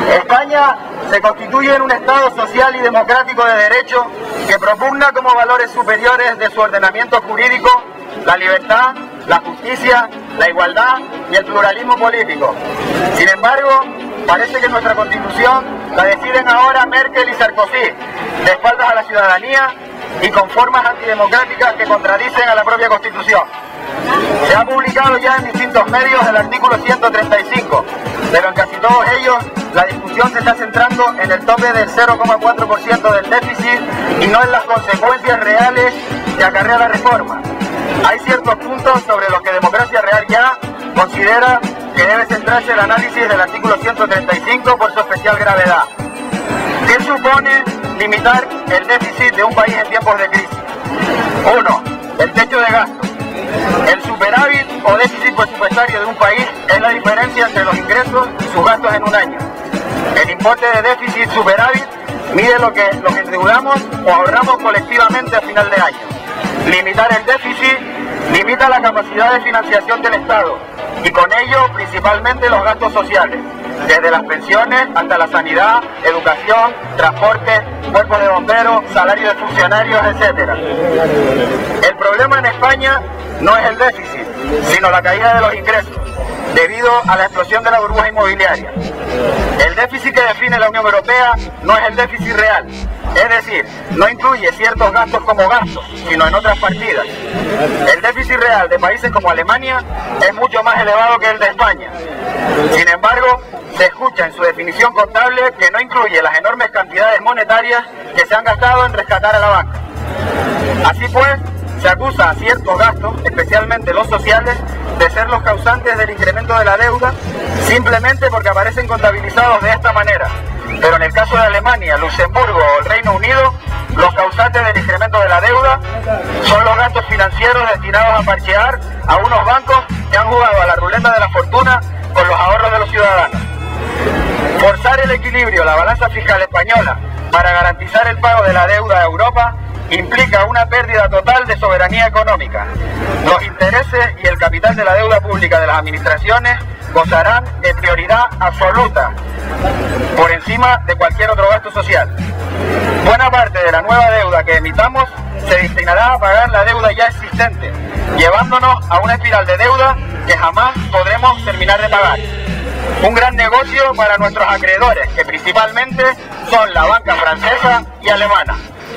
España se constituye en un Estado social y democrático de derecho que propugna como valores superiores de su ordenamiento jurídico la libertad, la justicia, la igualdad y el pluralismo político. Sin embargo, parece que nuestra Constitución la deciden ahora Merkel y Sarkozy, de espaldas a la ciudadanía y con formas antidemocráticas que contradicen a la propia Constitución. Se ha publicado ya en distintos medios el artículo 135, pero en casi todos ellos la discusión se está centrando en el tope del 0,4% del déficit y no en las consecuencias reales que acarrea la reforma. Hay ciertos puntos sobre los que Democracia Real Ya considera que debe centrarse el análisis del artículo 135 por su especial gravedad. ¿Qué supone limitar el déficit de un país en tiempos de crisis? 1. El techo de gasto. El superávit o déficit presupuestario de un país es la diferencia entre los ingresos y sus gastos en un año. El importe de déficit superávit mide lo que endeudamos o ahorramos colectivamente a final de año. Limitar el déficit limita la capacidad de financiación del Estado y con ello principalmente los gastos sociales, desde las pensiones hasta la sanidad, educación, transporte, cuerpos de bomberos, salarios de funcionarios, etc. El problema en España no es el déficit, sino la caída de los ingresos, debido a la explosión de la burbuja inmobiliaria. El déficit que define la Unión Europea no es el déficit real, es decir, no incluye ciertos gastos como gastos, sino en otras partidas. El déficit real de países como Alemania es mucho más elevado que el de España. Sin embargo, se escucha en su definición contable que no incluye las enormes cantidades monetarias que se han gastado en rescatar a la banca. Así pues, se acusa a ciertos gastos, especialmente los sociales, de ser los causantes del incremento de la deuda, simplemente porque aparecen contabilizados de esta manera. Pero en el caso de Alemania, Luxemburgo o el Reino Unido, los causantes del incremento de la deuda son los gastos financieros destinados a parchear a unos bancos que han jugado a la ruleta de la fortuna con los ahorros de los ciudadanos. Forzar el equilibrio, la balanza fiscal española, para garantizar el pago de la deuda a Europa, implica una pérdida total de soberanía económica. Los intereses y el capital de la deuda pública de las administraciones gozarán de prioridad absoluta por encima de cualquier otro gasto social. Buena parte de la nueva deuda que emitamos se destinará a pagar la deuda ya existente, llevándonos a una espiral de deuda que jamás podremos terminar de pagar. Un gran negocio para nuestros acreedores, que principalmente son la banca francesa y alemana.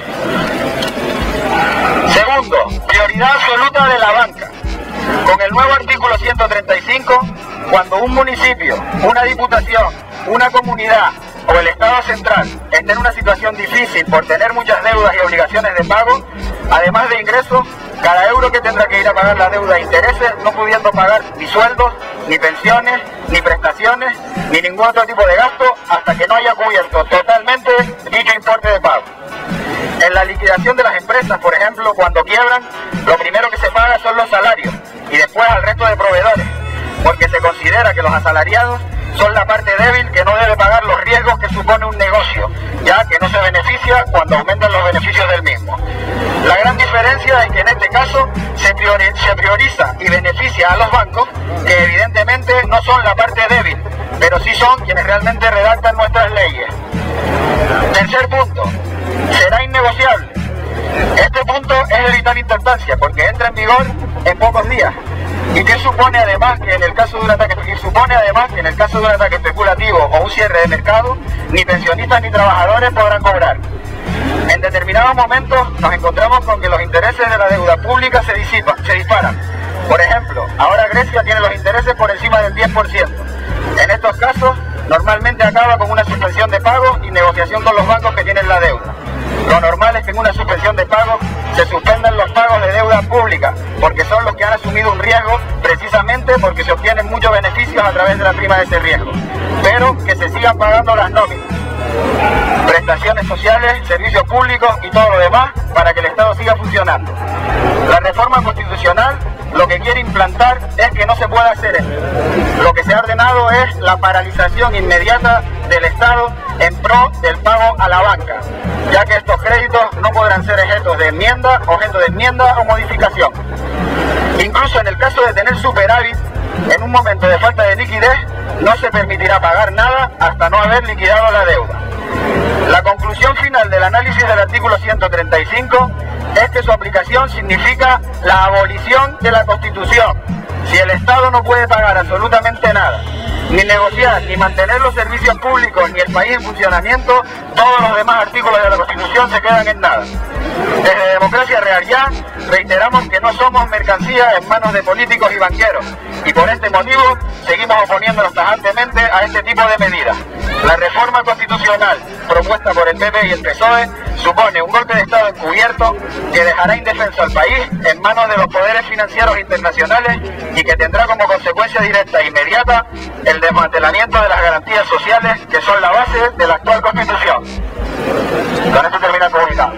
Segundo, prioridad absoluta de la banca. Con el nuevo artículo 135, cuando un municipio, una diputación, una comunidad o el Estado central esté en una situación difícil por tener muchas deudas y obligaciones de pago, además de ingresos, cada euro que tendrá que ir a pagar la deuda e intereses, no pudiendo pagar ni sueldos, ni pensiones, ni prestaciones, ni ningún otro tipo de gasto, hasta que no haya cubierto totalmente dicho importe de pago. En la liquidación de las empresas, por ejemplo, cuando quiebran, lo primero que se paga son los salarios y después al resto de proveedores, porque se considera que los asalariados son la parte débil que no debe pagar los riesgos que supone un negocio, ya que no se beneficia cuando aumentan los beneficios del mismo. La gran diferencia es que en este caso se prioriza y beneficia a los bancos, que evidentemente no son la parte débil, pero sí son quienes realmente redactan nuestras leyes. Tercer punto, será innegociable. Este punto es de vital importancia porque entra en vigor en pocos días. ¿Y qué supone además que en el caso de un ataque especulativo o un cierre de mercado, ni pensionistas ni trabajadores podrán cobrar? En determinados momentos nos encontramos con que los intereses de la deuda pública se disparan. Por ejemplo, ahora Grecia tiene los intereses por encima del 10%. En estos casos, normalmente acaba con una suspensión de pagos y negociación con los bancos que tienen la deuda. Lo normal es que en una suspensión de pagos se suspendan los pagos de deuda pública, porque son los que han asumido un riesgo precisamente porque se obtienen muchos beneficios a través de la prima de ese riesgo, pero que se sigan pagando las nóminas, prestaciones sociales, servicios públicos y todo lo demás para que el Estado siga funcionando. La reforma constitucional lo que quiere implantar es que no se pueda hacer esto. Lo que se ha ordenado es la paralización inmediata del Estado en pro del pago a la banca, ya que estos créditos no podrán ser objeto de enmienda o modificación. Incluso en el caso de tener superávit, En un momento de falta de liquidez, no se permitirá pagar nada hasta no haber liquidado la deuda. La conclusión final del análisis del artículo 135 es que su aplicación significa la abolición de la Constitución. Si el Estado no puede pagar absolutamente nada, ni negociar, ni mantener los servicios públicos, ni el país en funcionamiento, todos los demás artículos de la Constitución se quedan en nada. Desde Democracia Real Ya reiteramos que no somos mercancías en manos de políticos y banqueros, y por este motivo seguimos oponiéndonos tajantemente a este tipo de medidas. La reforma constitucional propuesta por el PP y el PSOE supone un golpe de Estado encubierto que dejará indefenso al país en manos de los poderes financieros internacionales y que tendrá como consecuencia directa e inmediata el desmantelamiento de las garantías sociales que son la base de la actual Constitución. Con esto termina el comunicado.